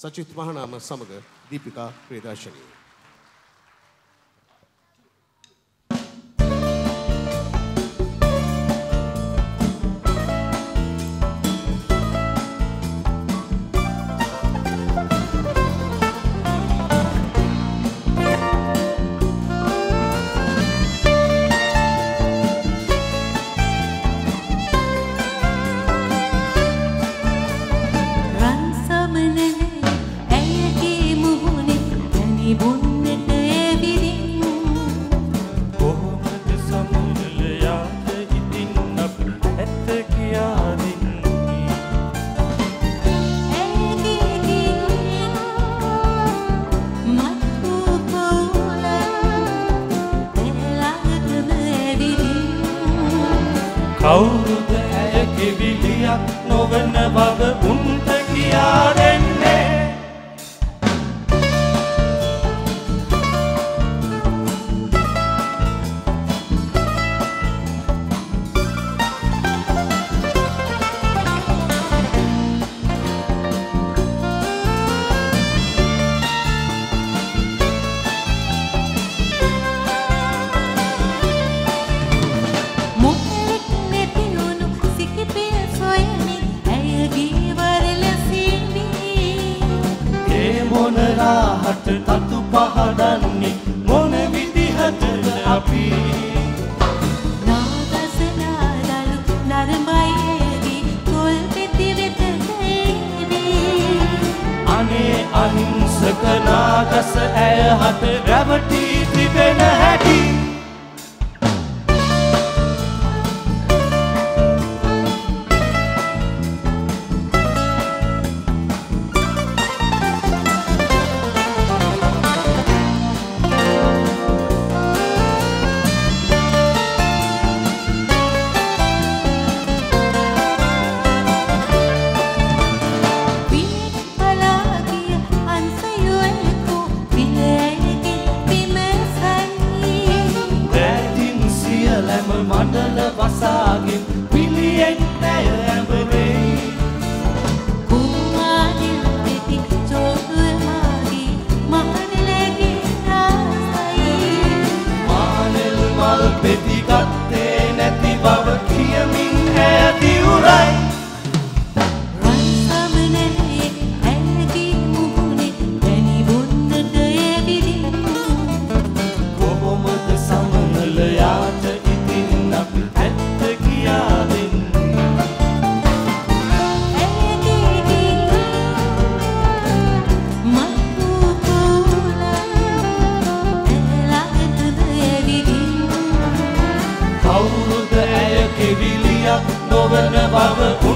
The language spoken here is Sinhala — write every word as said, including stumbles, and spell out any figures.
සචිත් මහනාම සමග දීපිකා ප්‍රේදාශනී. කවුරුද ඇය කෙවිලියක් නොවන බව උන්ට කියා දෙන්නේ මොනරාහට තතු පහදන්නේ මොන විදිහටද අපි නාගස නාදලු නරඹයේදී තොල් පෙති වෙත තේවි අනේ අහිංසක නාගස ඇය හට රැවටි තිබෙන හැටි මණ්ඩල වසාගෙන පිළියෙන් නැය ඇඹරේ කුමාරිල් පෙති චෝතුමාගේ මහනෙලගේ රාසයි මානෙල් මල් පෙති ගත්තේ නැති බව කියමින් ඇය දිවුරයි කවුරුද ඇය කෙවිලියක් නොවන බව